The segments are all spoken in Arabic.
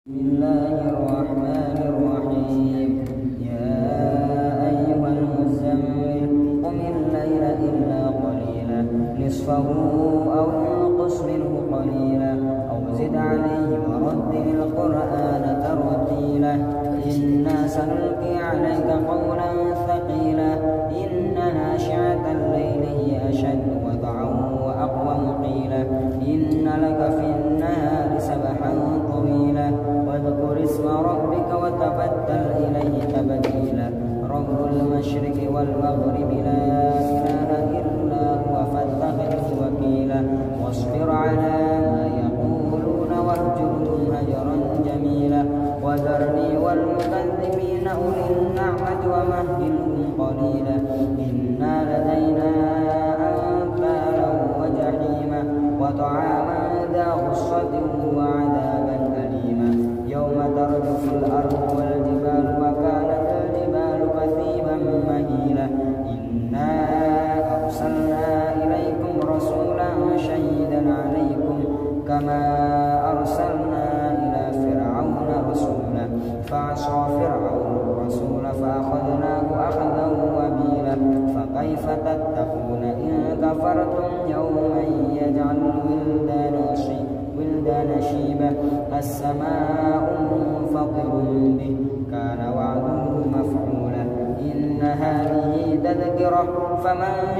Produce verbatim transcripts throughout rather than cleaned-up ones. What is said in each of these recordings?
بسم الله الرحمن الرحيم. يا أيها المزمل قم الليل إلا قليلا نصفه أو انقص منه قليلا أو زد عليه ورتل القرآن ترتيلا إنا سنلقي عليك قولا ثقيلا إن ناشئة الليل هي أشد وضعا وأقوم قيلا إن لك في النهار سبحا طويلا واذكر اسم ربك وتبتل إليه تبتيلا رب المشرق والمغرب لا إله إلا هو فاتخذه وكيلا واصبر على ما يقولون واهجرهم هجرا جميلا وذرني والمكذبين أولي النعمة ومهلهم قليلا إنا لدينا أنكالا وجحيما وطعاما ذا غصة وعذابا أليما يوم ترجف الأرض والجبال وكانت الجبال كثيبا مهيلا إنا أرسلنا إليكم رسولا شهيدا عليكم كما أرسلنا إلى فرعون رسولا فعصى فرعون الرسول فأخذناه أخذا وبيلا فكيف تتقون إن كفرتم يوما يجعل الولدان ولدان شيبا السماء منفطر به كان وعده مفعولا إن هذه تذكرة فمن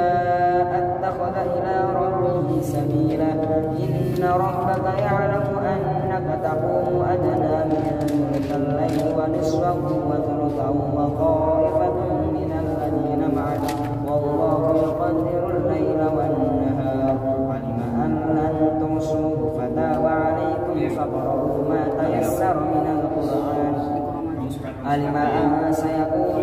شاء اتخذ إلى ربه سبيلا إن ربك يعلم أنك تقوم أدنى من ثلث الليل ونصفه وثلثه وطائفة من الذين معك والله يقدر الليل والنهار علم أن لن تحصوه فتاب عليكم فاقرؤوا ما تيسر من القرآن علم أن سيكون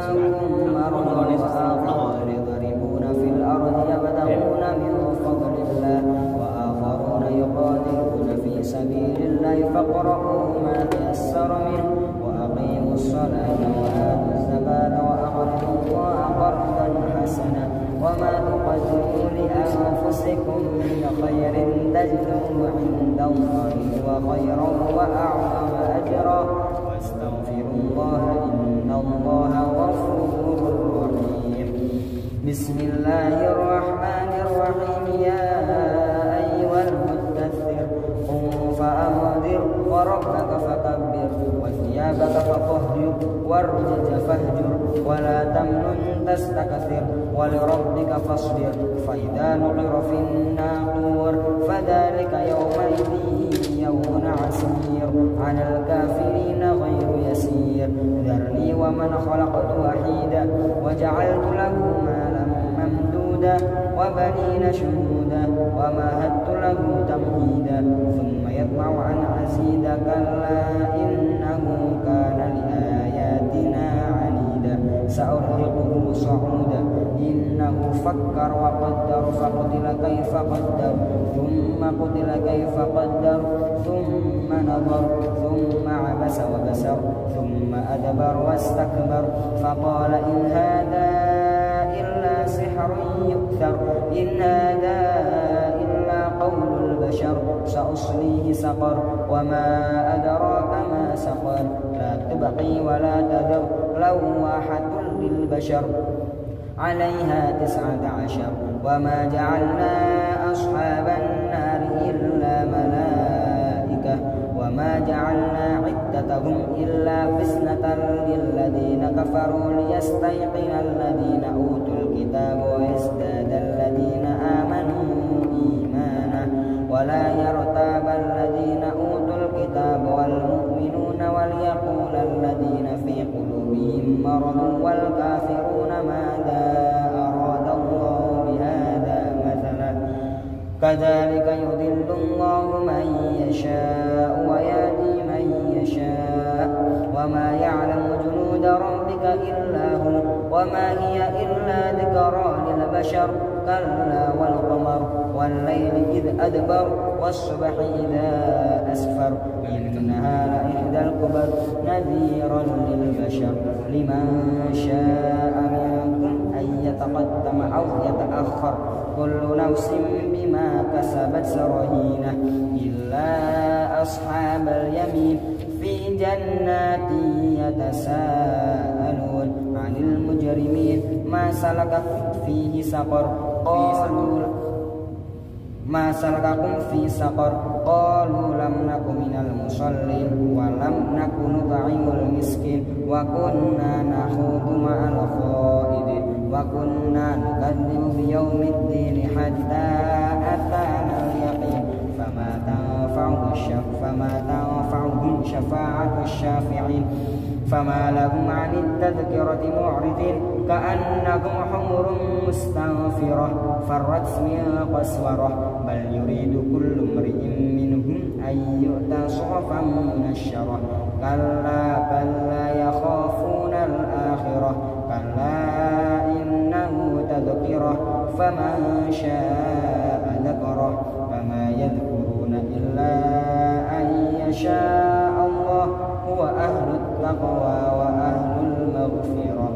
منكم مرضى وآخرون يضربون في الأرض يبتغون من فضل الله وآخرون يقاتلون في سبيل الله فاقرؤوا ما تيسر منه وأقيموا الصلاة وآتوا الزكاة وأقرضوا الله قرضا حسنا وما تقدموا لأنفسكم من خير تجدوه عند الله وخيرا وأعظم أجرا واستغفروا الله إن الله غفور رحيم. بسم الله الرحمن الرحيم. يا أيها المدثر قم فأنذر وربك فكبر وثيابك فطهر والرجز فاهجر ولا تمنن تستكثر ولربك فاصبر فإذا نقر في الناقور فذلك يومئذ يوم عسير على الكافرين غير يسير ذرني ومن خلقت وحيدا وجعلت له مالا ممدودا وبنين شهودا ومهدت له تمهيدا ثم يطمع أن أزيد كلا إنه كان لآياتنا عنيدا سأرهقه صعودا إنه فكر وقدر فقتل كيف قدر ثم قتل كيف قدر ثم نظر ثم عبس وبسر ثم أدبر واستكبر فقال إن هذا إلا سحر يؤثر إن هذا إلا قول البشر سأصليه سقر وما أدراك ما سقر لا تبقي ولا تذر لواحة للبشر عليها تسعة عشر وما جعلنا أصحاب النار إلا ملائكة وما جعلنا عدتهم إلا فتنة للذين كفروا ليستيقن الذين أوتوا الكتاب ويزداد الذين آمنوا إيمانا ولا يرتاب الذين أوتوا الكتاب والمؤمنون وليقول الذين في قلوبهم مرض والكافرون ماذا أراد الله بهذا مثلا كذلك يضل الله من يشاء ويهدي من يشاء وما يعلم جنود ربك إلا هو وما هي إلا ذكرى للبشر كلا والقمر والليل إذ أدبر والصبح إذا أسفر إنها لإحدى الكبر نذيرا للبشر لمن شاء منكم أن يتقدم أو يتأخر كل نفس بما كسبت رهينة إلا أصحاب اليمين في جنات يتساءلون عن المجرمين ما سلككم فيه سقر قالوا ما سلككم في سقر قالوا لم نك من المصلين ولم نك نطعم المسكين وكنا نخوض مع الخائضين وكنا نكذب بيوم الدين حتى أتانا اليقين فما تنفعهم فما تنفعهم شفاعة الشافعين فما لهم عن التذكرة معرضين كأنهم حمر مستنفرة فرت من قسورة بل يريد كل امرئ منهم أن يؤتى صحفا منشرة كلا بل لا يخافون الآخرة كلا إنه تذكرة فمن شاء ذكره فما يذكرون إلا أن يشاء الله هو أهل التقوى وأهل المغفرة.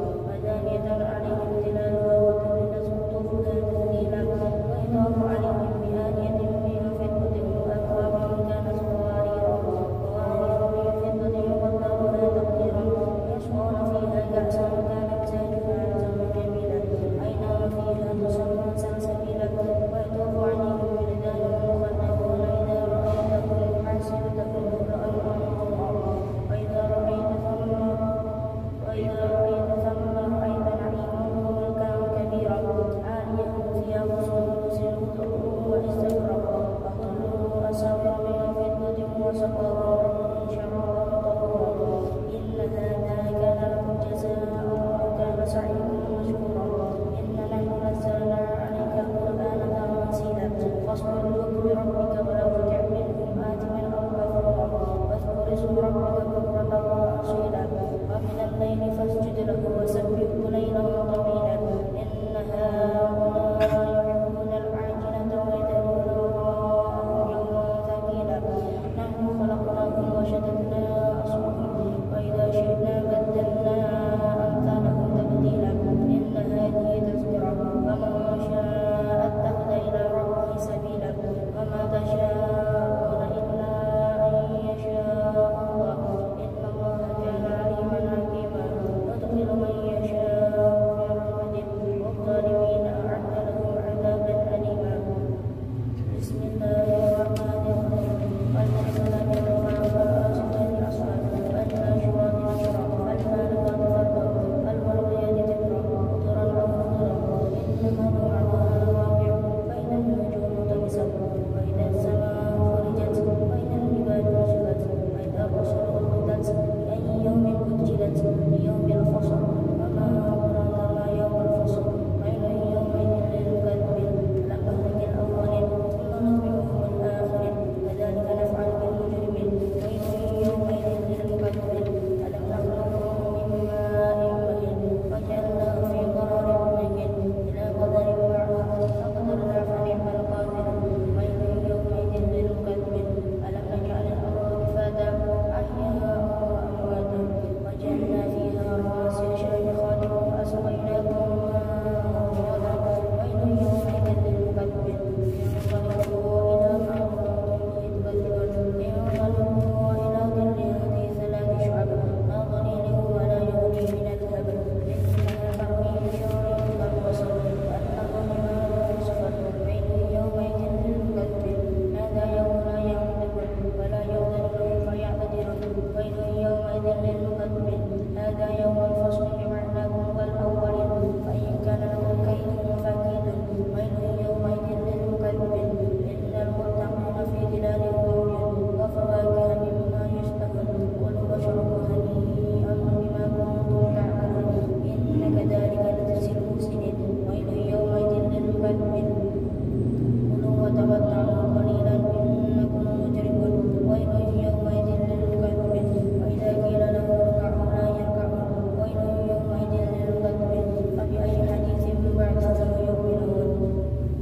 عليهم ظلالها وتذلل قطوفها تذليلا ويطاف عليهم بربك ولا تطع منهم آثما أو كفورا واذكر اسم ربك بكرة وأصيلا ومن الليل فاسجد له وسبحه ليلا طويلا إن هؤلاء يحبون العاجلة ويذرون وراءهم يوما ثقيلا نحن خلقناهم وشددنا أصلهم وإذا شئنا بدلنا أمثالهم تبديلا إن هذه تذكرة فمن شاء اتخذ إلى ربه سبيلا وما تشاءون إلا أن يشاء الله إن الله كان عليما حكيما يدخل من يشاء في رحمته والظالمين أعد لهم عذابا أليما بسم الله الرحمن الرحيم والمرسلات عرفا فالآصفات أصفا فالناشرات نشرا فالفارقات فرقا فالملقيات ذكرا قدرا أو مقدرا إنما توعدون لواقع فإذا النجوم طمست وإذا السماء فرجت وإذا الجبال نسفت وإذا الرسل أقتت لأي يوم أجلت ليوم الفصل وما أدراك ما يوم الفصل ويل يومئذ للمكذبين ألم نهلك الأولين ثم نتبعهم الآخرين كذلك نفعل بالمجرمين ويل يومئذ للمكذبين ألم نخلقكم من ماء مهين وجعلناه في قرار مكين إلى قدر معلوم فقدرنا فنعم القادرون ويل يومئذ للمكذبين ألم نجعل الأرض كفاتا أحياء وأمواتا وجعلنا فيها رواسي شامخات وأسقيناكم ماء غدقا ويل يومئذ للمكذبين انقلبوا إلى ما كنتم تكذبون انقلبوا إلى ظل ذي ثلاث شعب لا ظليل ولا يغني من اللهب إنها ترمي بشرر كالقصر كأنه جمال صفر ويل يومئذ للمكذبين هذا يوم لا ينطقون ولا يؤذن لهم فيعتذرون ويل يومئذ للمكذبين هذا يوم الفصل جمعناكم والأولين فإن كان لكم كيد فكيدون ويل يومئذ للمكذبين إن المتقين في ظلال وعيون وفواكه مما يشتهون كلوا واشربوا هنيئا بما كنتم تعملون إن كذلك نجزي المحسنين ويل يومئذ للمكذبين كلوا وتمتعوا قليلا إنكم مجرمون ويل يومئذ للمكذبين وإذا قيل لهم اركعوا لا يركعون ويل يومئذ للمكذبين فبأي حديث بعده يؤمنون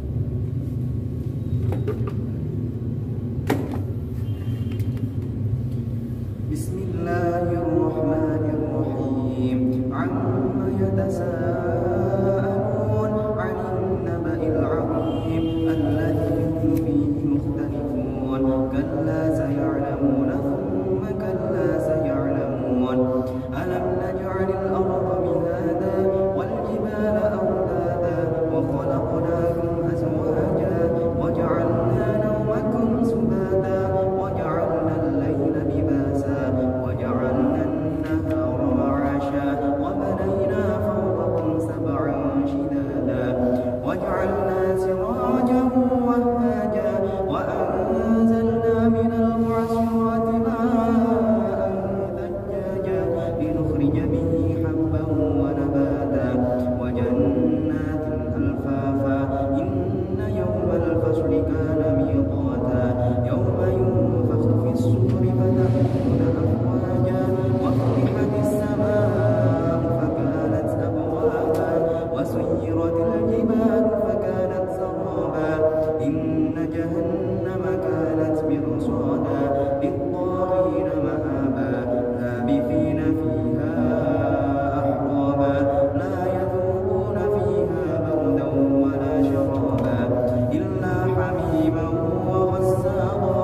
بسم الله الرحمن الرحيم عما يتساءلون عن النبأ العظيم الذي هم فيه مختلفون كلا سيعلمون ثم كلا سيعلمون ألم نجعل الأرض مهادا والجبال أوتادا وخلقناكم أزواجا وجعلنا نومكم سباتا وجعلنا الليل لباسا وجعلنا النهار معاشا وبنينا فوقكم سبعا شدادا وجعلنا سراجا وهاجا وأنزلنا من المعصرات ماء ثجاجا لنخرج به حبا ونباتا وجنات ألفافا إن يوم الفصل كان ميقاتا يوم ينفخ في الصور فتأتون أفواجا وفتحت السماء فكانت أبوابا وسيرت الجبال فكانت سرابا إن جهنم كانت مرصادا للطاغين مآبا لابثين فيها أحقابا لا يذوقون فيها بردا ولا شرابا إلا حميما وغساقا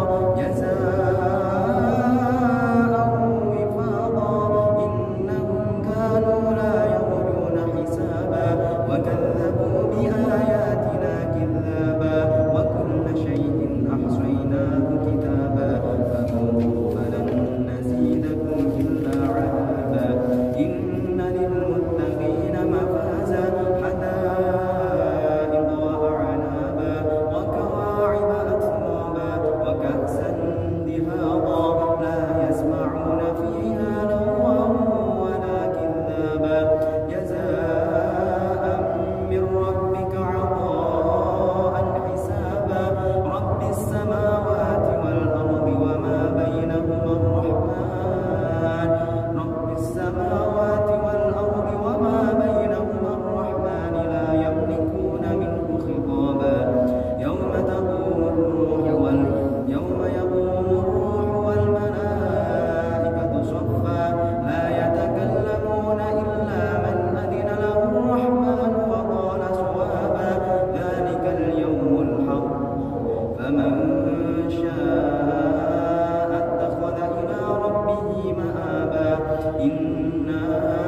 جزاء وفاقا إنهم كانوا لا يرجون حسابا وكذبوا بآياتنا كذابا وكل شيء أحصيناه فمن شاء اتخذ إلى ربه مآبا إنا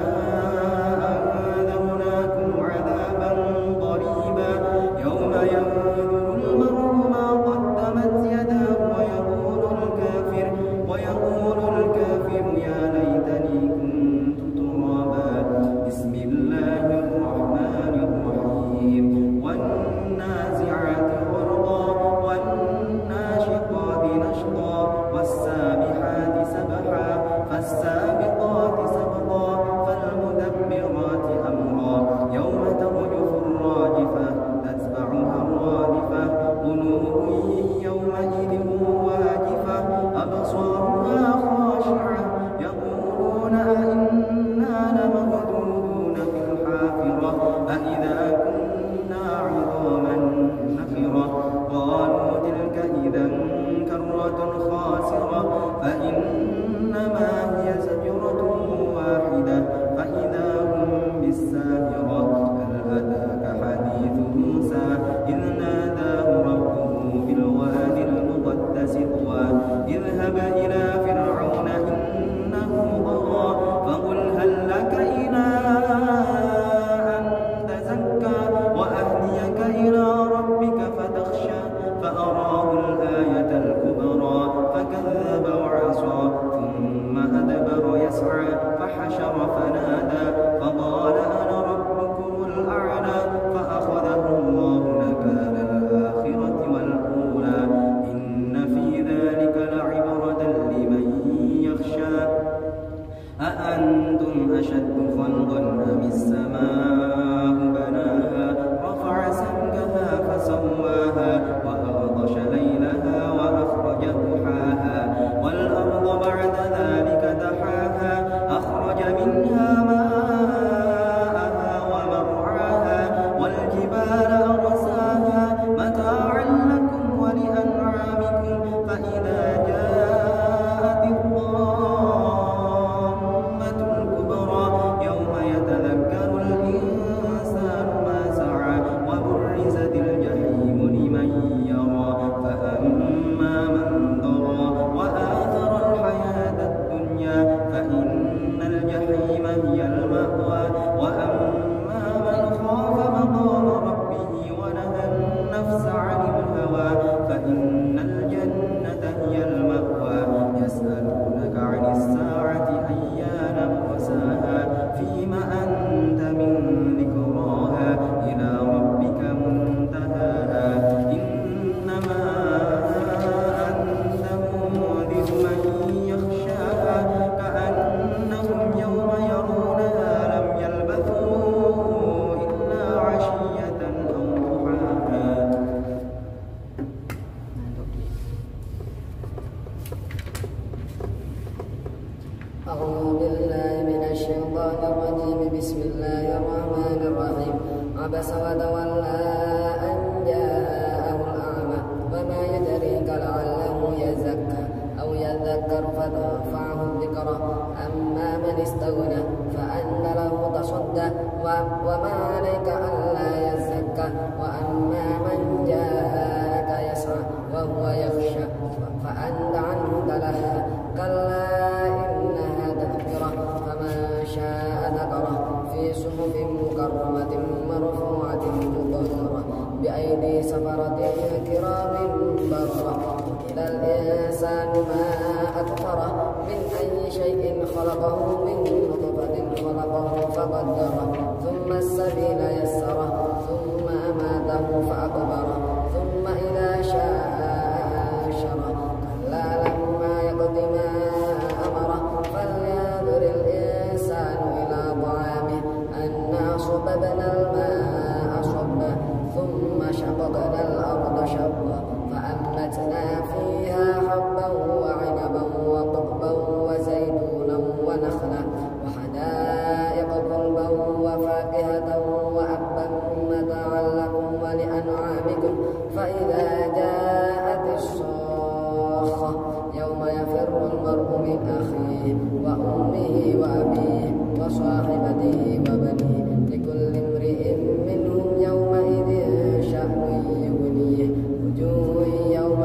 أنذرناكم عذابا قريبا يوم ينظر المرء ما قدمت يداه ويقول الكافر ويقول الكافر يا ليتني كنت ترابا بسم الله الرحمن الرحيم والنازعات غرقا والناشطات نشطا والسابحات سبحا فالسابقات سبقا فالمدبرات أمرا يوم ترجف الراجفة تتبعها الرادفة قلوب يومئذ واجفة أبصارها خاشعة يقولون أئنا لمردودون في الحافرة أئذا كنا عظاما نخرة قالوا تلك إذا كرة خاسرة فإنما هي زجرة واحدة فإذا هم بالساهرة هل أتاك حديث موسى إذ ناداه ربه بالوادي المقدس طوى اذهب إلى فرعون إنه طغى فقل هل لك إلى أن تزكى وأهديك إلى ربك فتخشى فأراه الآية الكبرى فكذب وعصى ثم أدبر يسعى فحشر فنادى فقال أنا ربكم الأعلى فأخذه الله نكال الآخرة والأولى إن في ذلك لعبرة لمن يخشى أأنتم أشد خلقا أم السماء بناها رفع سمكها فسواها وأغطش ليلها وأخرج ضحاها والأرض بعد ذلك دحاها أخرج منها ماءها ومرعاها والجبال أرساها متاعا لكم ولأنعامكم فإذا جاءت الطامة الكبرى يوم يتذكر الإنسان ما سعى وبرزت الجحيم لمن يرى فأما من طغى وآثر الحياة الدنيا فإن الجحيم هي المأوى وأما من خاف مقام ربه ونهى النفس عن الهوى فإن الجنة هي المأوى يسألونك عن الساعة أيان مرساها فيم أنت من ذكراها إلى ربك منتهاها إنما أنت منذر من يخشاها كأنهم يوم يرونها لم يلبثوا إلا عشية أو ضحاها. أعوذ بالله من الشيطان الرجيم بسم الله الرحمن الرحيم عبس وتولى أن جاءه الأعمى وما يدريك لعله يزكى أو يذكر فتنفعه الذكرى أما من استغنى فأنت له تصدى وما عليك ألا يزكى وأما من جاءك يسعى وهو يخشى فأنت عنه تلهى كلا إنها تذكرة فمن شاء ذكره في صحف مكرمة مرفوعة مطهرة بأيدي سفرة كرام بررة إلى الإنسان ما أكفره من أي شيء خلقه من نطفة خلقه فقدره ثم السبيل يسره ثم أماته فأقبره ثم إذا شاء أنشره كلا لما يقض ما أمره فلينظر الإنسان إلى طعامه أنا صببنا الماء صبا ثم شققنا الأرض شقا فأنبتنا فيها حبا وعنبا وقضبا وزيتونا ونخلا وحدائق غلبا وفاكهة وأبا متاعا لكم ولأنعامكم فإذا جاءت الصاخة يوم يفر المرء من أخيه وأمه وأبيه وصاحبته وبنيه لكل امرئ منهم يومئذ شأن يغنيه وجوه يوم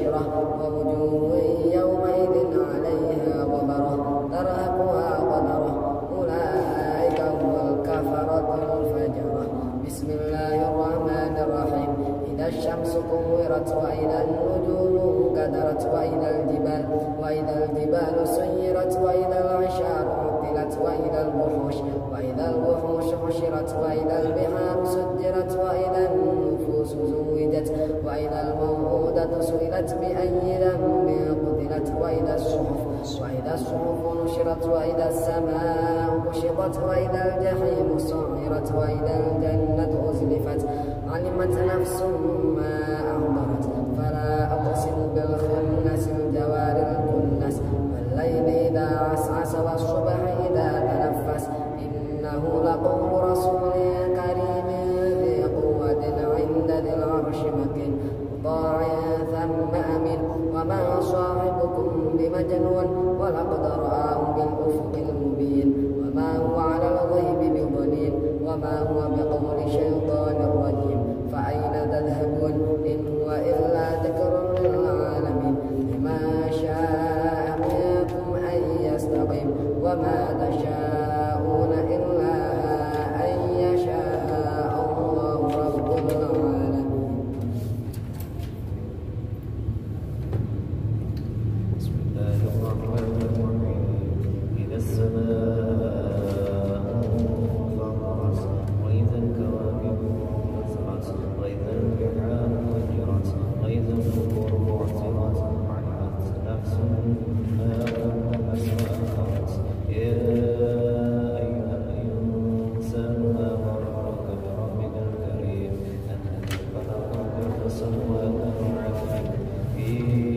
بصيرة ووجوه يومئذ عليها غبرة ترهقها قدرة أولئك هم الكفرة الفجرة. بسم الله الرحمن الرحيم. إذا الشمس كورت وإذا النجوم كدرت وإذا الجبال وإذا الجبال سيرت وإذا العشار عطلت وإذا الوحوش وإذا الوحوش حشرت وإذا البحار سجرت وإذا النفوس زوجت وإذا الموءودة سئلت بأي ذنب قتلت وإذا الصحف وإذا الصحف نشرت وإذا السماء كشطت وإذا الجحيم سعرت وإذا الجنة أزلفت علمت نفس ما أحضرت فلا أقسم بالخنس الجوار الكنس والليل إذا عسعس والصبح إذا تنفس إنه لقول رسول كريم ذي قوة عند ذي العرش مكين مطاع ثم أمين وما صاحبكم بمجنون ولقد رآه بالأفق المبين وما هو على الغيب بضنين وما هو بقول شيطان رجيم فأين تذهبون إن هو إلا ذكر للعالمين لمن شاء منكم أن يستقيم وما تشاءون إلا أن يشاء الله رب العالمين. بسم الله الرحمن الرحيم. إذا السماء انفطرت وإذا الكواكب انتثرت وإذا البحار فجرت وإذا القبور بعثرت علمت نفس ما قدمت وأخرت يا أيها الإنسان ما غرك بربك الكريم الذي خلقك فسواك فعدلك في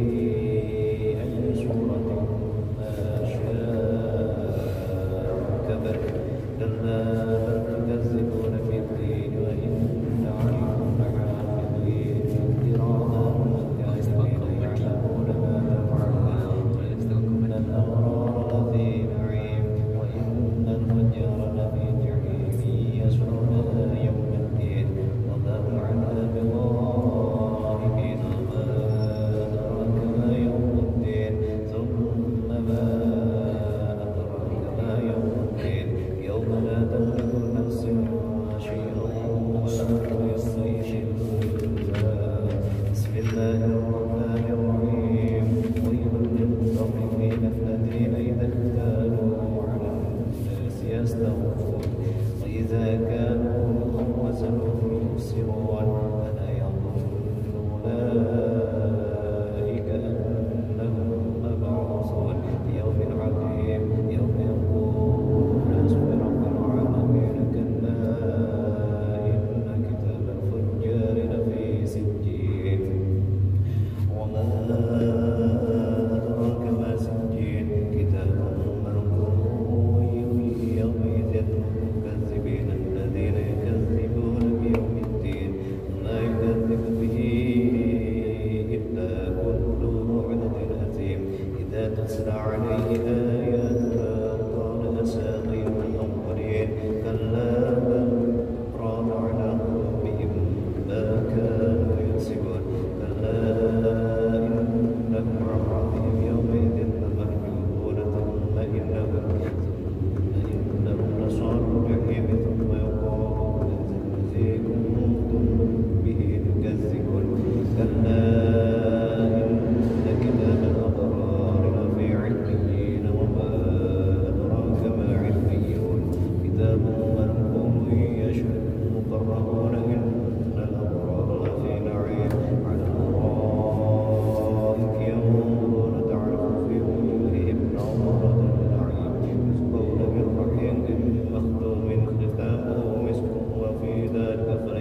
أي صورة ما شاء ركبك كلا بل تكذبون بالدين وإن عليكم لحافظين كراما كاتبين يعلمون ما تفعلون إن الأبرار لفي نعيم وإن الفجار لفي جحيم يصلونها يوم الدين وما هم عنها بغائبين وما أدراك ما يوم الدين ثم ما أدراك ما يوم الدين يوم لا تملك نفس شيئا ولا يستيقظ. بسم الله الرحمن الرحيم. ويل للمطففين الذين إذا اكتالوا على الناس يستوفون وإذا كانوا وزنوهم يخسرون ألا يظن أولئك أنهم مبعوثون ليوم عظيم يوم يقوم الناس برب العالمين كلا إن كتاب الفجار لفي سجين وما أدراك ما سجين كتاب مرقوم يومئذ المكذبين الذين يكذبون بيوم الدين وما يكذب به إلا كل معتد أثيم إذا تتلى عليه آياتنا قال أساطير الأولين كلا بل ران على قلوبهم ما كانوا يكسبون كلا إنهم عن ربهم يومئذ لمحجوبون ثم إنهم ثم إنهم لصالوا الجحيم ثم يقال الذي كنتم به تكذبون كلا إن كتاب الأبرار لفي عليين وما أدراك ما عليون كتاب مرقوم يشهد المقربون إن الأبرار لفي نعيم على الأرائك ينظرون تعرف في وجوههم نظرة النعيم يسقون من رحيق مختوم ختامه مسك وفي ذلك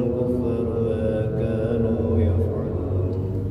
الكفار ما كانوا يفعلون.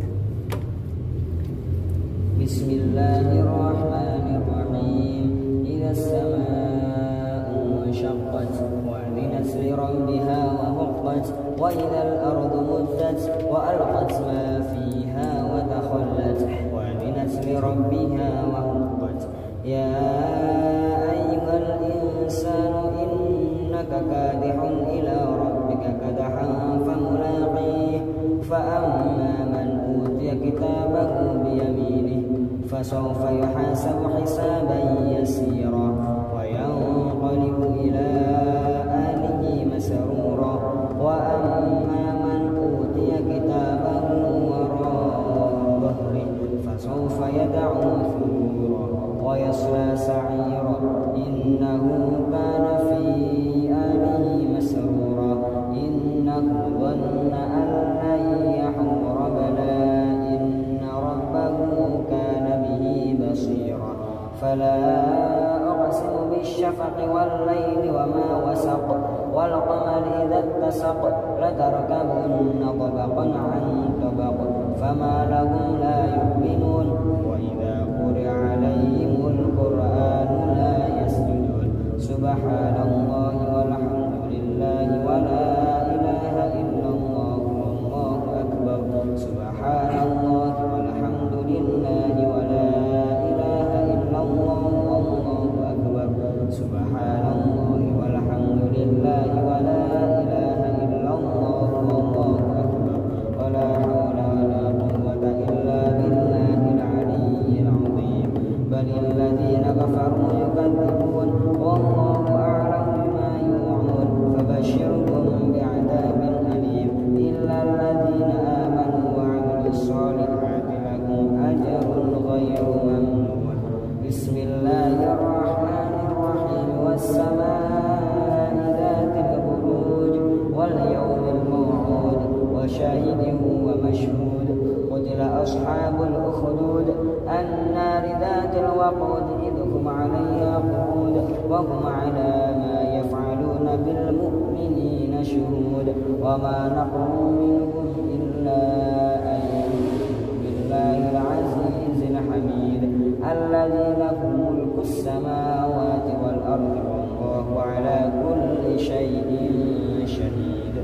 بسم الله الرحمن الرحيم. إذا السماء انشقت وأذنت لربها وحقت وإذا الأرض مدت وألقت ما فيها وتخلت وأذنت لربها وحقت. يا أيها الإنسان إنك كادح إلى ربك كدحا فملاقيه. فأما من أوتي كتابه بيمينه فسوف يحاسب حسابا يسيرا وينقلب إلى أهله مسرورا. وأما من أوتي كتابه وراء ظهره فسوف يدعو ثبورا ويصلى سعيرا إنه كان في أهله مسرورا. إنه ظن أن لن يحور بلى إن ربه كان به بصيرا. فلا أقسم بالشفق والليل وما وسق والقمر إذا اتسق لتركبن طبقا عن طبق فما لهم لا يؤمنون. وإذا قرئ عليهم القرآن لا يسجدون. سبحان الله والحمد لله ولا إله إلا الله والله أكبر. سبحان الله والحمد لله ولا إله إلا الله والله أكبر. سبحان الله والحمد لله ولا إله إلا الله والله أكبر. ولا حول ولا قوة إلا بالله العلي العظيم. بل الذين كفروا يكذبون والله أعلم بما يوعون. فبشرهم بعذاب أليم إلا الذين آمنوا وعملوا الصالحات لهم أجر غير ممنون. بسم الله الرحمن الرحيم. والسماء ذات البروج واليوم الموعود وشاهد ومشهود. قتل أصحاب الأخدود النار ذات الوقود إذ هم عليها قعود وهم على ما يفعلون بالمؤمنين شهود. وما نقموا منهم إلا أن يؤمنوا بالله العزيز الحميد الذي له ملك السماوات والأرض والله على كل شيء شهيد.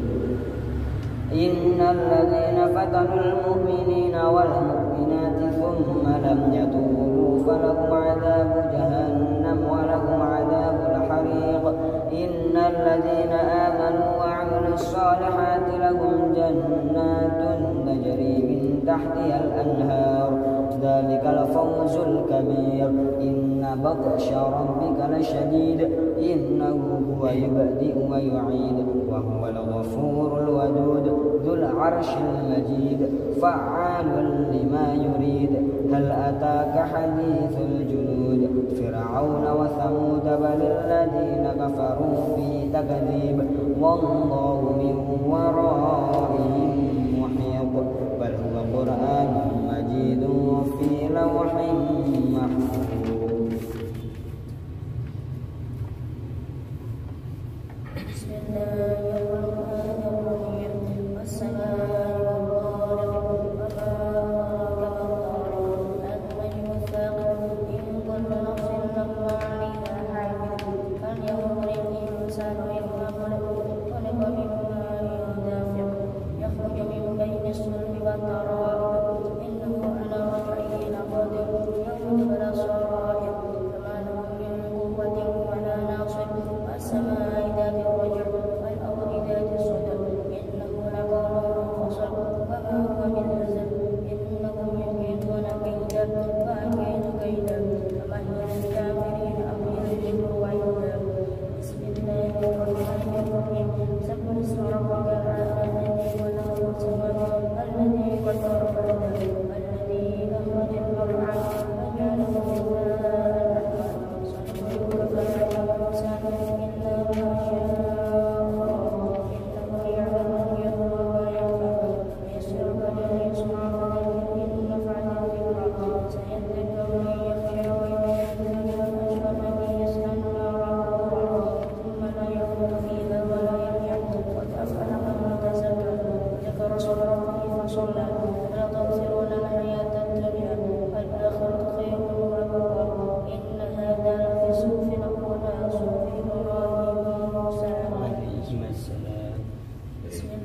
إن الذين فتنوا المؤمنين والمؤمنات ثم لم يتوبوا فلهم عذاب جهنم ولهم عذاب الحريق. إن الذين آمنوا وعملوا الصالحات لهم جنات تجري من تحتها الأنهار ذلك الفوز الكبير. إن بطش ربك لشديد إنه هو يبدئ ويعيد وهو الغفور الودود ذو العرش المجيد فعال لما يريد. هل أتاك حديث الجنود فرعون وثمود بل الذين كفروا في تكذيب والله من ورائهم محيط. بل هو قرآن مجيد في لوح محفوظ. بسم الله الرحمن الرحيم. والسماء والطارق وما أدراك ما الطارق النجم الثاقب إن كل نفس لما عليها حافظ. فلينظر الإنسان مما خلق خلق من ماء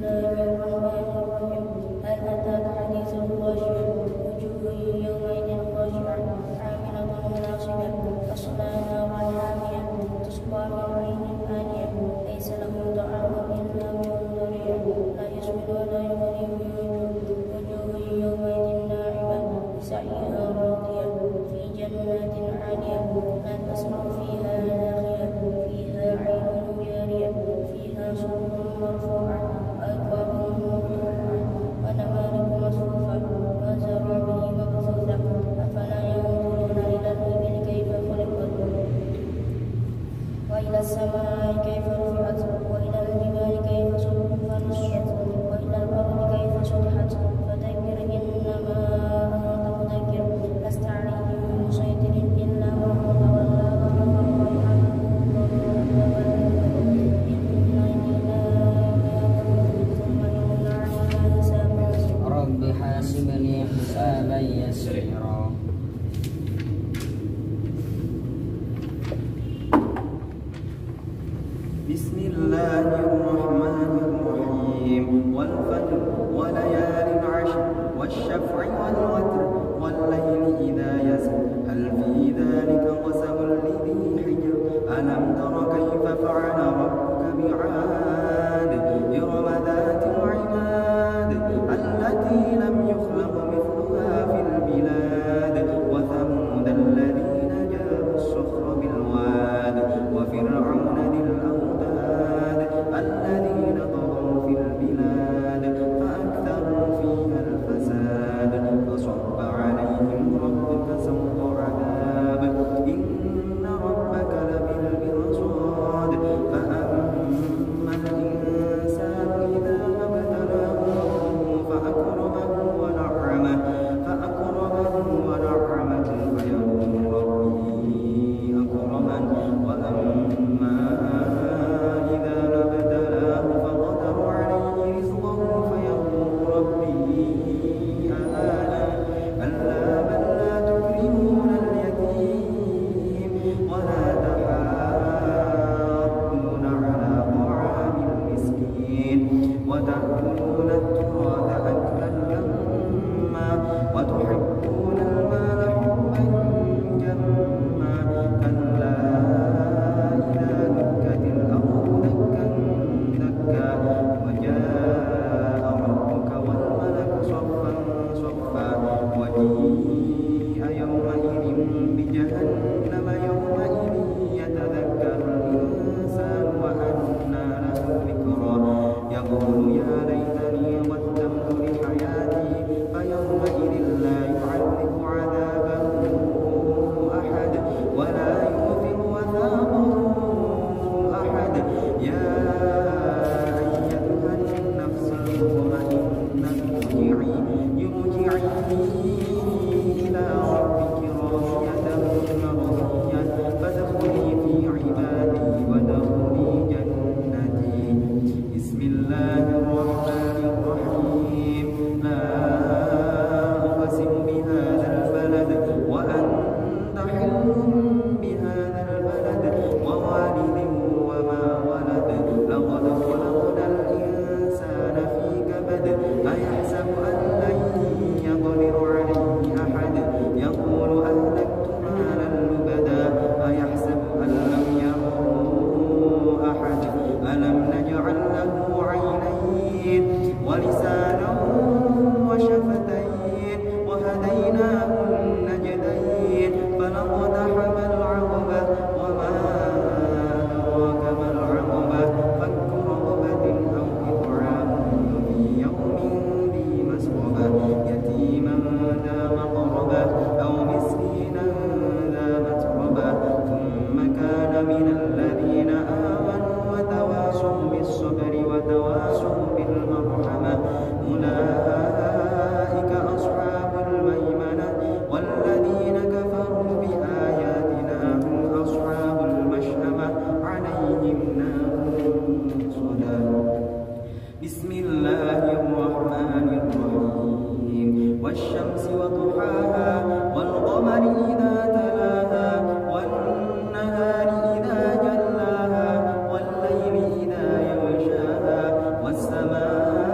الله الرحمن الرحيم هل أتاك حديث الغاشية وجوه يومئذ خاشعة عاملة ناصبة تصلى نارا حامية تسقى من عين آنية ليس لهم طعام إلا من ضريع لا يسمن ولا يغني من وجوه يومئذ ناعمة لسعيها راضية في جنات عالية لا تسمع فيها لاغية فيها عين جارية فيها سرر مرفوعة وأكواب موضوعة ونمارق مصفوفة وزرابي مبثوثة أفلا ينظرون إلى الإبل كيف خلقت وإلى السماء كيف رفعت وإلى الجبال كيف نصبت وإلى الأرض كيف سطحت فذكر إنما أنت مذكر لست عليهم بمسيطر إلا من تولى وكفر رب حاسبني حسابا يسيرا. بسم الله الرحمن الرحيم والفجر وليال عشر والشفع والوتر والليل إذا يسر هل في ذلك قسم لذي حجر ألم تر كيف فعل ربك بعاد إرم ذات العماد التي لم يخلق مثلها في البلاد وثمود الذين جابوا الصخر بالواد وفرعون ذي الأوتاد الذين طغوا في البلاد فأكثروا فيها الفساد فصب عليهم ربك سوط عذاب إن ربك لبالمرصاد فأما الإنسان إذا ما ابتلاه ربه فأكرمه ونعمه فأكرمه ونعمه فيقول ربي أكرمن وأما إذا ما ابتلاه فقدر عليه رزقه فيقول ربي أهانن كلا بل لا تكرمون اليتيم ولا تحاضون على طعام المسكين وتأكلون التراث أكلا لما وتحبون المال حبا جما كلا إذا دكت الأرض دكا دكا وجاء ربك والملك صفا صفا وجيء يومئذ بجهنم يومئذ يتذكر الإنسان وأنى له الذكرى يقول يا ليتني قدمت لحياتي فيومئذ لا يعذب عذابه أحد ولا يوثق وثاقه أحد يا أيتها النفس المطمئنة ارجعي ارجعي إلى ربك راضية مرضية فادخلي في عبادي وادخلي جنتي. بسم الله الرحمن الرحيم لا أقسم بهذا البلد وأنت حل بهذا البلد ووالد وما ولد لقد خلقنا الإنسان في كبد أيحسب أن لن يقدر عليه أحد يقول أهلكت مالا لبدا أيحسب أن لم يره أحد ألم نجعل له عينين ولسانا وشفتين وهديناه النجدين فلقتحم العقبة وما أدراك ما العقبة فك رقبة أو إطعام في يوم ذي مسغبة يتيما ذا مقربة أو مسكينا ذا متربة ثم كان من الذين آمنوا وتواصوا بالصبر وتواصوا بالمرحمة أولئك أصحاب الميمنة والذين كفروا بآياتنا هم أصحاب المشأمة عليهم نار صدى. بسم الله الرحمن الرحيم والشمس وضحاها والقمر إذا تلاها والنهار إذا جلاها والليل إذا يغشاها والسماء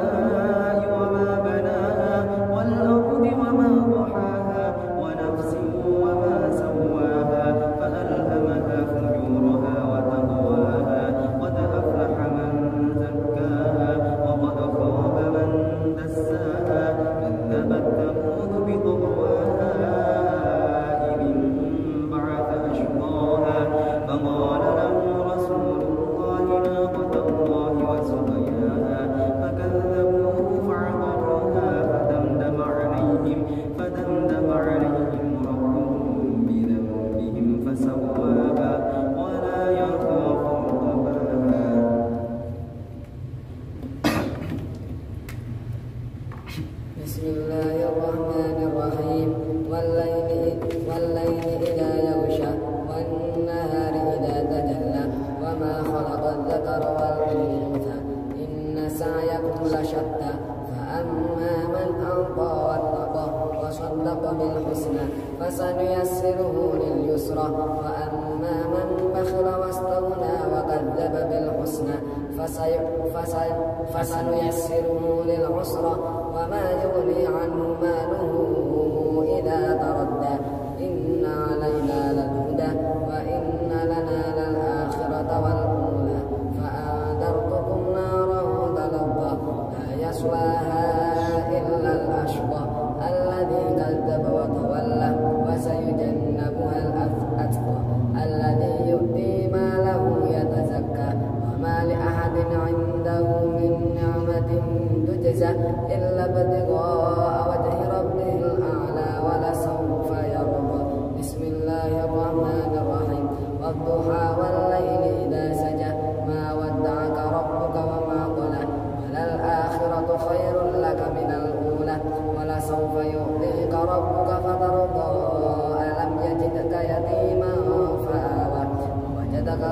بسم الله الرحمن الرحيم والليل والليل إذا يغشى والنهار إذا تجلى وما خلق الذكر والأنثى إن سعيكم لشتى فأما من أعطى واتقى وصدق بالحسنى فسنيسره لليسرى وأما من بخل واستغنى وكذب بالحسنى فسي فسي فسنيسره للعسرى وما يغني عنه ماله إذا تردى إن علينا للهدى وإن لنا للآخرة والأولى فأنذرتكم نارا تلظى لا يصلاها إلا الأشقى الذي كذب وتولى وسيجنبها الأتقى الذي يؤتي ماله يتزكى وما لأحد عنده من نعمة تجزى إلا ابتغاء وجه ربه الأعلى ولسوف يرضى بسم الله الرحمن الرحيم والضحى والليل إذا سجى ما ودعك ربك وما قلى وللآخرة خير لك من الأولى ولسوف يعطيك ربك فترضى ألم يجدك يتيما فآوى ووجدك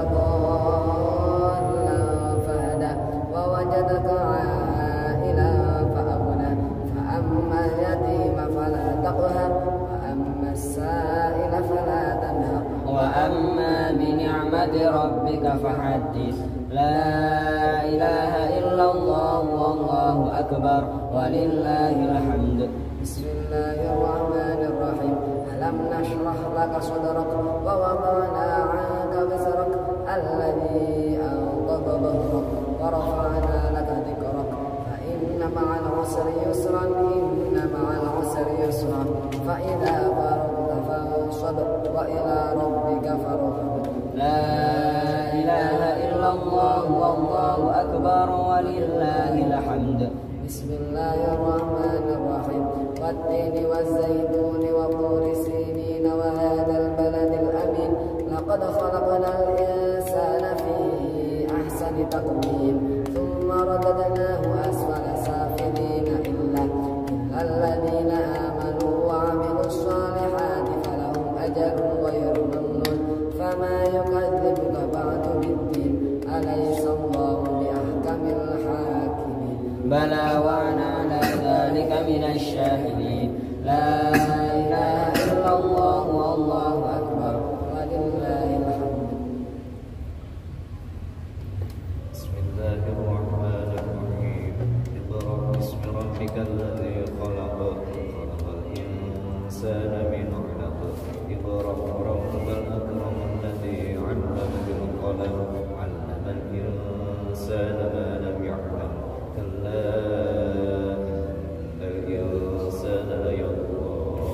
ضالا فهدى ووجدك عائلا فأغنى فأما اليتيم فلا تقهر وأما السائل فلا تنهر وأما بنعمة ربك فحدث لا إله إلا الله والله أكبر ولله الحمد بسم الله الرحمن الرحيم ألم نشرح لك صدرك ووضعنا عنك وزرك الذي أنقض ظهرك ورفعنا لك ذكرك فإن مع العسر يسرا إن مع العسر يسرا فإذا فرغت فانصب وإلى ربك فارغب لا إله إلا الله والله أكبر ولله الحمد بسم الله الرحمن الرحيم والتين والزيتون وطور سينين وهذا البلد الأمين لقد خلقنا الإنسان في أحسن تقويم ثم رددناه أسفل سافلين إلا إلا الذين آمنوا وعملوا الصالحات فلهم أجر غير ممنون فما يكذبك بعد بالدين أليس الله بأحكم الحاكمين بلى وأنا على ذلك من الشاهدين لا إله إلا الله والله أكبر ولله الحمد بسم الله الرحمن الرحيم اقرأ باسم ربك الذي خلق خلق الإنسان من علق اقرأ وربك الأكرم الذي علم بالقلم علم الإنسان ما لم يعلم كلا إن الإنسان ليطغى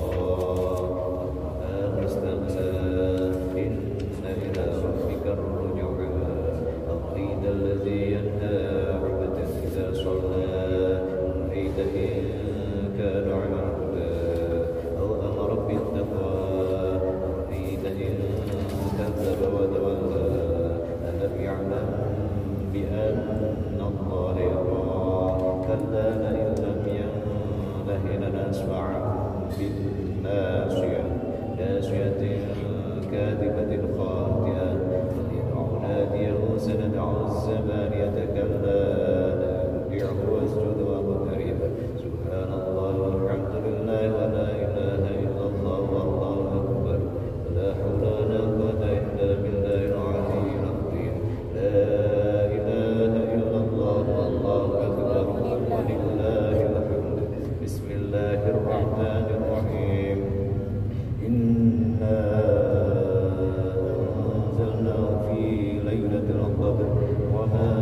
أن استغنى إن إلى ربك الرجعى أرأيت الذي ينهى عبدا إذا صلى أرأيت إن كان على الهدى أو أمر بالتقوى أرأيت إن كذب وتولى ألم يعلم بأن الله يرى كلا لئن لم ينته لنسفعا بالناصية ناصية كاذبة خاطئة فليدع ناديه سندع الزبانية كلا لا تطعه واسجد واقترب سبحان الله والحمد لله ولا إله إلا الله والله أكبر ولا حول ولا قوة إلا بالله العلي العظيم لا إله إلا الله والله أكبر ولله الحمد بسم الله الرحمن الرحيم إنا أنزلناه في ليلة القدر وما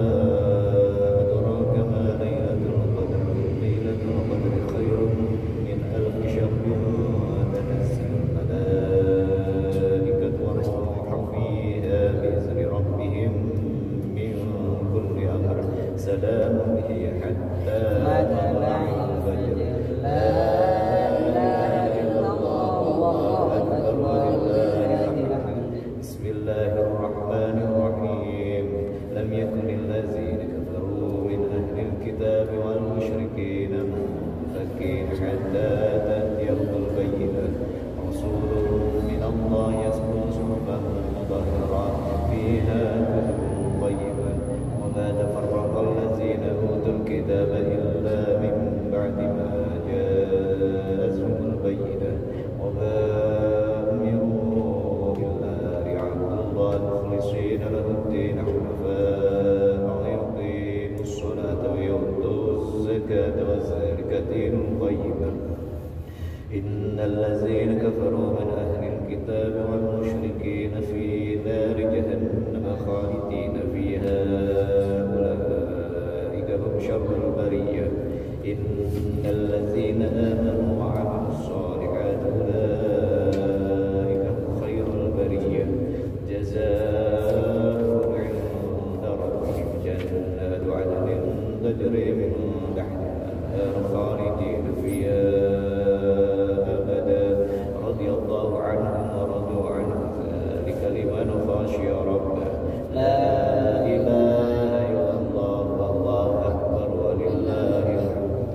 إن الذين كفروا من أهل الكتاب والمشركين في نار جهنم خالدين فيها أولئك هم شر البرية إن الذين آمنوا وعملوا الصالحات أولئك هم خير البرية جزاؤهم عند ربهم جنات عدن تجري من تحتها الأنهار خالدين فيها أبدا رضي الله عنهم ورضوا عنه ذلك لمن خشي ربه لا إله إلا الله والله أكبر ولله الحمد.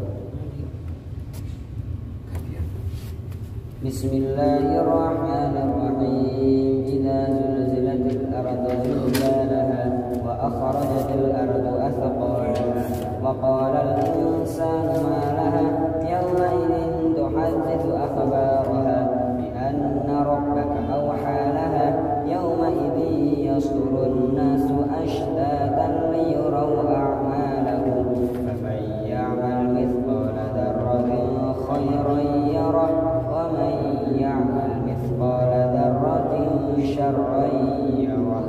بسم الله الرحمن الرحيم إذا زلزلت الأرض زلزالها وأخرجت الأرض أثقالها وقال الإنسان ما لها يومئذ تحدث أخبارها بأن ربك أوحى لها يومئذ يصدر الناس أشتاتا ليروا أعمالهم فمن يعمل مثقال ذرة خيرا يره ومن يعمل مثقال ذرة شرا يره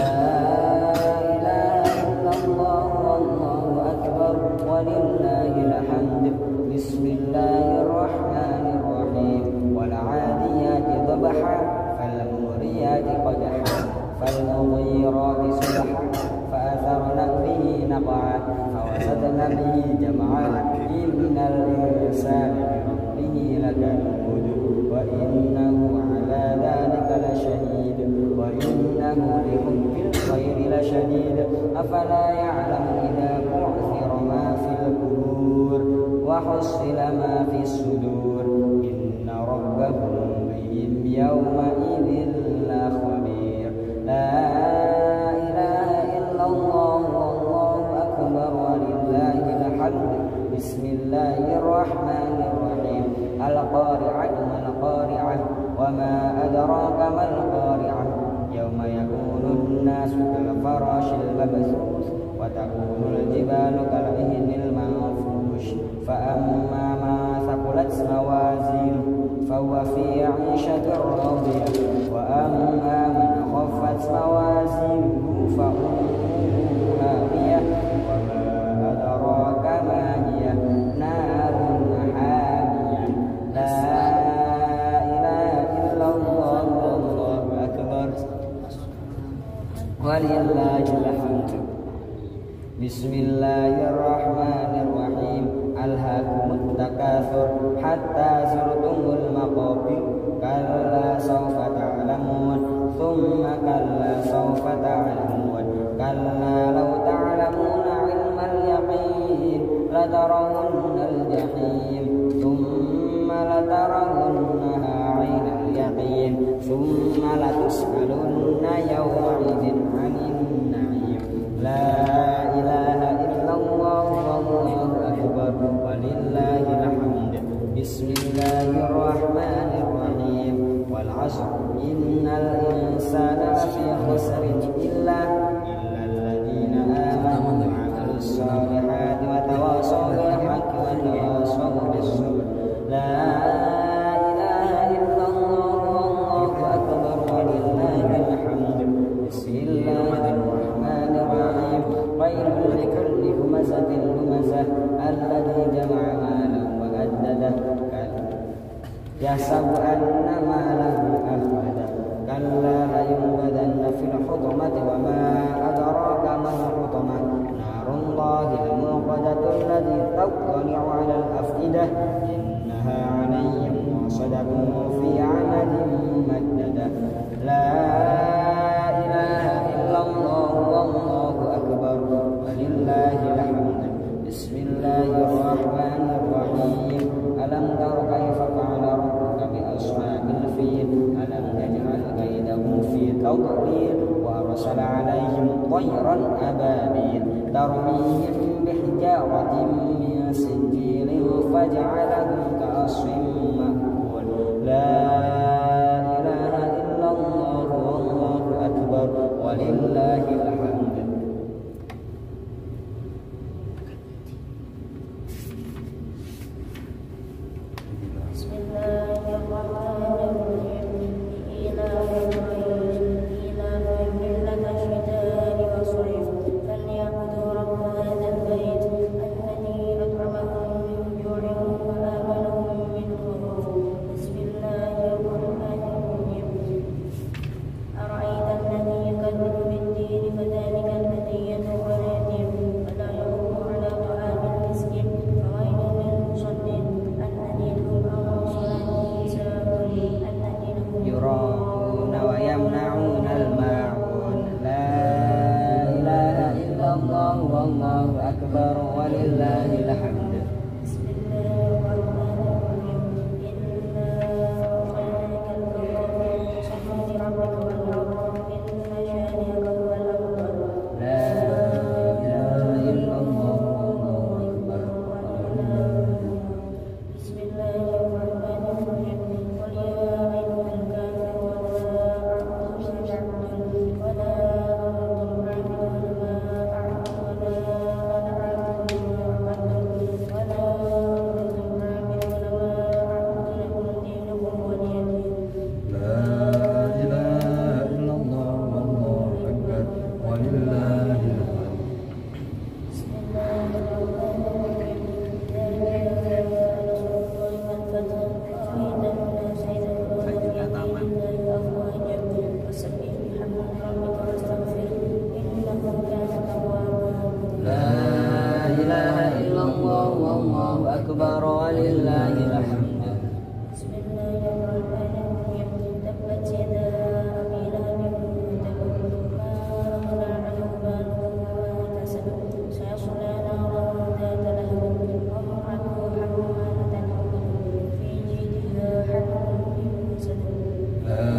لا إله إلا الله والله أكبر ولله الحمد. بسم الله الرحمن الرحيم والعاديات ضبحا فالموريات قدحا فالمغيرات صبحا فأثرن به نقعا فوسطن به جمعا إن الإنسان لربه لكنود وإنه على ذلك لشهيد وإنه لحب الخير لشديد أفلا يعلم إذا بعثر ما في القبور وحصل ما في الصدور إن ربهم بهم يومئذ لخبير لا إله إلا الله والله أكبر ولله الحمد. بسم الله الرحمن الرحيم القارعة ما القارعة وما أدراك ما القارعة يوم يكون الناس كالفراش المبثوث وتكون الجبال كالعهن المنفوش فأما ما ثقلت موازينه فهو في عيشة راضية وأما من خفت موازينه فأمه هاوية وما أدراك ما هي نار حامية لا إله إلا الله والله أكبر ولله الحمد. بسم الله الرحمن الرحيم ألهاكم التكاثر حتى زرتم المقابر كلا سوف تعلمون ثم كلا سوف تعلمون كلا لو تعلمون علم اليقين لترون الجحيم ثم لترونها عين اليقين ثم لتسألن يومئذ عن النعيم لا إله إلا الله والله أكبر ولله الحمد. بسم الله الرحمن الرحيم والعصر إن الإنسان لفي خسر إلا إلا الذين آمنوا وعملوا الصالحات وتواصوا بالحق وتواصوا بالصبر لا إله إلا الله والله أكبر ولله الحمد. بسم الله الرحمن الرحيم ويل لكل همزة لمزة الذي جمع مالا وعدده يحسب أن ماله أخلده كلا لينبذن في الحطمة وما أدراك ما الحطمة نار الله الموقدة التي تطلع على الأفئدة إنها عليهم مؤصدة في عمد ممددة لا إله إلا الله والله أكبر ولله الحمد. بسم الله الرحمن الرحيم ألم تر كيف فعل ربك بأصحاب الفيل ألم يجعل كيدهم في تضليل وأرسل عليهم طيرا أبابيل ترميهم بحجارة من سجيل فجعلهم كعصف مأكول لا إله إلا الله والله أكبر ولله الحمد. بسم الله يراءون ويمنعون الماعون لا إله إلا الله والله أكبر ولله الحمد. بسم الله الرحمن الرحيم إنا أعطيناك الكوثر فصل لربك وانحر إن شانئك هو الأبتر. لا إله إلا الله والله أكبر. بسم الله الرحمن الرحيم قل يا أيها الكافرون لا أعبد ما تعبدون ولا أنتم عابدون ما أعبد ولا أنا عابد ما عبدتم ولا أنتم عابدون ما أعبد لكم دينكم ولي دين. لا إله إلا الله والله أكبر ولله الحمد. بسم الله الرحمن الرحيم ذلك نصر الله والفتح ورأيت الناس يدخلون في دين الله أفواجا فسبح بحمد ربك واستغفره إنه كان توابا. لا إله إلا الله والله أكبر ولله الحمد. بسم الله الرحمن الرحيم تبت يدا أبي لهب وتب ما أغنى عنه ماله وما كسب سيصلى نارا ذات لهب وامرأته حمالة الحطب في جيدها حبل من مسد. لا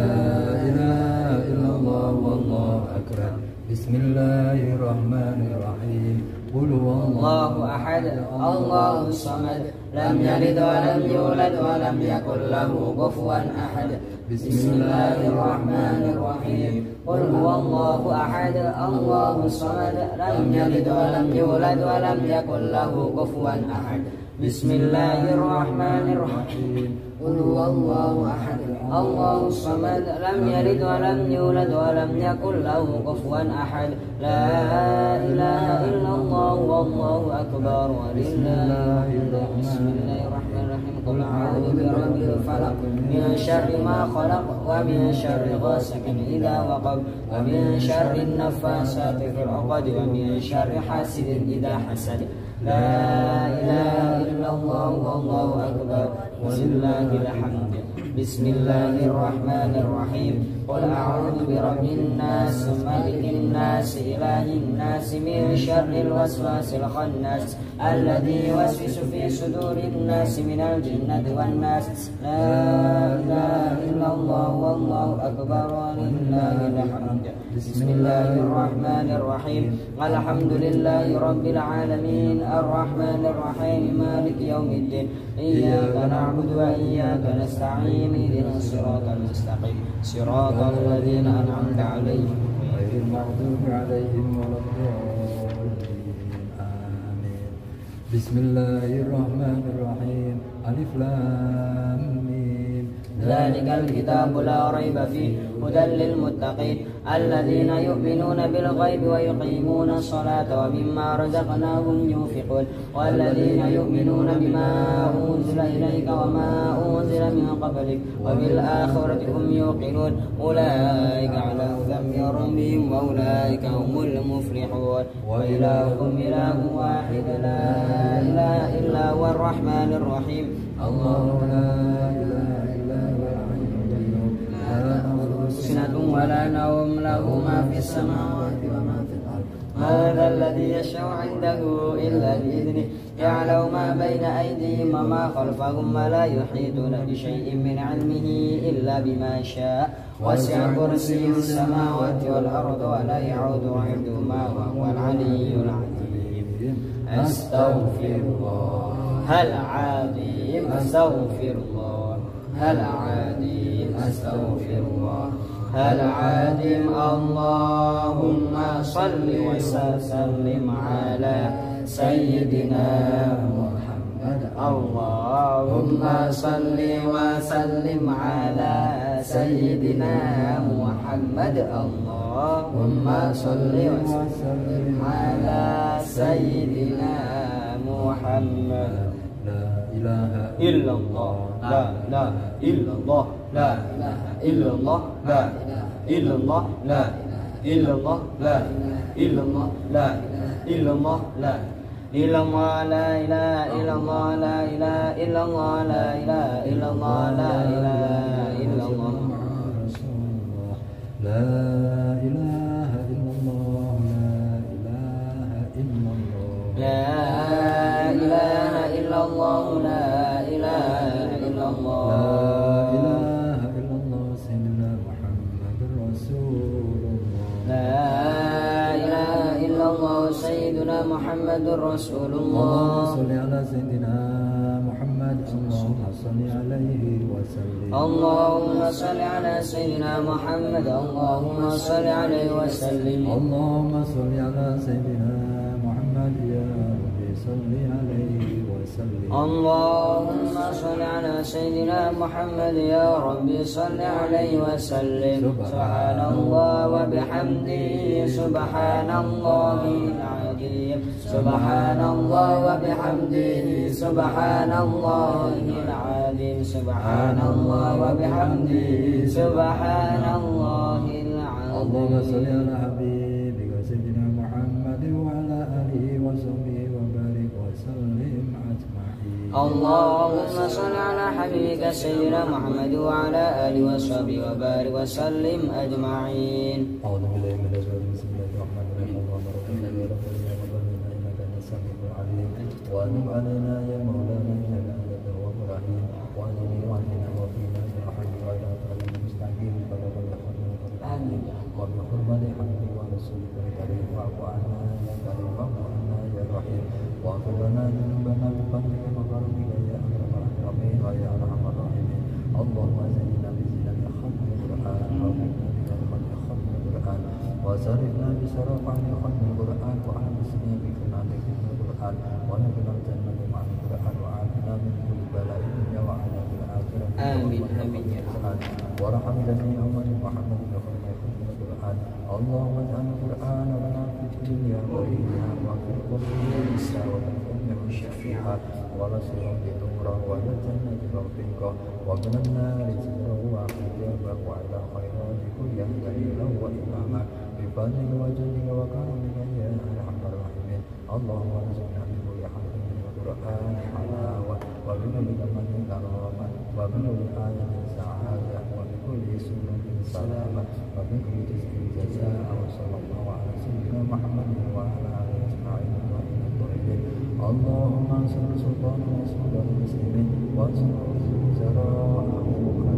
إله إلا الله والله أكبر. بسم الله الرحمن الرحيم قل هو الله أحد الله الصمد لم يلد ولم يولد ولم يكن له كفوا أحد. بسم الله الرحمن الرحيم قل هو الله أحد الله الصمد لم يلد ولم يولد ولم يكن له كفوا أحد. بسم الله الرحمن الرحيم قل هو الله أحد الله الصمد لم يلد ولم يولد ولم يكن له كفوا أحد. لا إله إلا الله والله أكبر ولله الحمد. بسم الله الرحمن الرحيم قل أعوذ برب الفلق من شر ما خلق ومن شر غاسق إذا وقب ومن شر النفاثات في العقد ومن شر حاسد إذا حسد. لا إله إلا الله والله أكبر ولله الحمد. بسم الله الرحمن الرحيم قل أعوذ برب الناس ملك الناس إله الناس من شر الوسواس الخناس الذي يوسوس في صدور الناس من الجنة والناس. لا إله إلا الله والله أكبر ولله الحمد. بسم الله الرحمن الرحيم الحمد لله رب العالمين الرحمن الرحيم مالك يوم الدين إياك نعبد وإياك نستعين اهدنا الصراط المستقيم صراط الذين أنعمت عليهم غير المغضوب عليهم ولا الضالين آمين. بسم الله الرحمن الرحيم ألف لام ميم ذلك الكتاب لا ريب فيه هدى للمتقين الذين يؤمنون بالغيب ويقيمون الصلاة ومما رزقناهم ينفقون والذين يؤمنون بما أنزل إليك وما أنزل من قبلك وبالآخرة هم يوقنون أولئك على هدى من ربهم وأولئك هم المفلحون. وإلهكم إله واحد لا إله إلا هو الرحمن الرحيم الله لا إله إلا هو الحي القيوم لا تأخذه سنة ولا نوم له ما في السماوات وما في الأرض. هذا الذي يشفع عنده إلا بإذنه يعلم ما بين أيديهم وما خلفهم ولا يحيطون بشيء من علمه إلا بما شاء وسع كرسيه السماوات والأرض ولا يعود حفظهما وهو العلي العظيم. أستغفر الله هل عظيم أستغفر الله هل عظيم أستغفر الله هل عظيم. اللهم صل وسلم على سيدنا محمد. اللهم صل وسلم على سيدنا محمد اللهم صل وسلم على سيدنا محمد لا إله إلا الله لا لا إلا الله لا إلا الله لا إلا الله لا إلا الله لا إلا الله لا إلا الله لا إلا الله لا إله إلا الله لا إله إلا الله لا إله إلا الله لا إله إلا الله لا إله إلا الله لا إله إلا الله لا إله إلا الله لا إله إلا الله لا إله إلا الله سيدنا محمد رسول الله لا إله إلا الله سيدنا محمد رسول الله اللهم صل على سيدنا محمد اللهم صل عليه وسلم اللهم صل على سيدنا محمد اللهم صل عليه وسلم اللهم صل على سيدنا محمد يا ربي صل عليه وسلم اللهم صل على سيدنا محمد يا ربي صل عليه وسلم سبحان الله وبحمده سبحان الله العظيم سبحان الله وبحمده سبحان الله العظيم سبحان الله وبحمده سبحان الله العظيم اللهم صل على حبيبك سيدنا محمد وعلى آله وصحبه وبارك وسلم أجمعين اللهم صل على حبيبك سيدنا محمد وعلى آله وصحبه وبارك وسلم أجمعين. أعوذ بالله من الشيطان بسم الله الرحمن الرحيم اللهم رب العالمين إنك أنت السميع العليم وأتب علينا يا مولانا إنك أنت التواب الرحيم وأهدنا وأهدنا وفينا برحمتك وإلى صراط المستقيم فلك الحمد آمين وبحرمة حمدك ورسولك الكريم واعف عنا يا كريم واعف عنا يا رحيم واغفر لنا ذنوبنا بفضلك وكرمك يا أكرم الأكرمين ويا أرحم الراحمين اللهم زينا بزينة ختم القرآن وزدنا بكلمة ختم القرآن وسرفنا بسرف عن ختم القرآن وألبسنا بكلمة ختم القرآن ونبنا الجنة مع القرآن وعافنا من كل بلاء الدنيا وعذاب الآخرة آمين آمين يا رب. وارحم جميع أمة محمد بحرمة ختم القرآن اللهم اجعل القرآن لنا في الدنيا وليا وفي القبور ساوة الأمة الشفيعة ورسولا بنورا وإلى الجنة رفيقا ومن النار سرا وحجابا وإلى خيرات كل دليلا وإماما بفضلك وجودك وكرمك يا أرحم الراحمين اللهم ارزقنا بكل حرف من القرآن حلاوة وبكل كلمة كرامة وبكل آية سعادة وبكل سورة سلامة وبكل جزء جزاء وصلى الله على سيدنا محمد وعلى آله أجمعين الطاهرين اللهم انصر سلطاننا وسلطان المسلمين وانصر وزراءه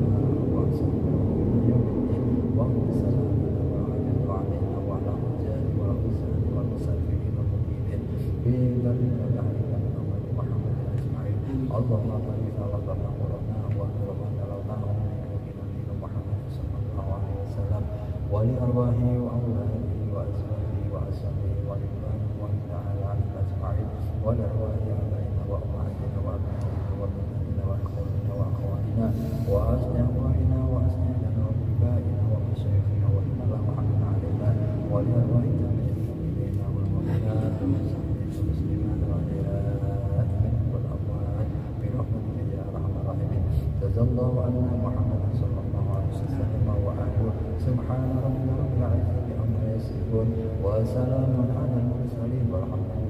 وانصرهم إلى يوم الدين واغفر سلامنا وعجل علينا وعلى الرجال والغزال والمسافرين والمقيمين في برك وبحرك من أمة محمد أجمعين اللهم بارك على ما قرأناه ونور ما تلوناه من نبينا محمد صلى الله عليه وسلم ولأرواحه وأولاده وأزواجه وأصحابه ورضوان الله تعالى عنهم أجمعين ولأرواح آبائنا وأمهاتنا وأبنائنا وبناتنا وإخواننا وأخواتنا وأصل أرواحنا وأصل لنا وآبائنا ومشايخنا وإن الله محمد علينا ولأرواح جميع المؤمنين والمؤمنات والمسلمات والأحياء منهم والأموات برحمتك يا أرحم الراحمين. جزا الله عنا محمد صلى الله عليه وسلم وآله سبحان ربك رب العزة عما يصفون وسلام على المرسلين والحمد لله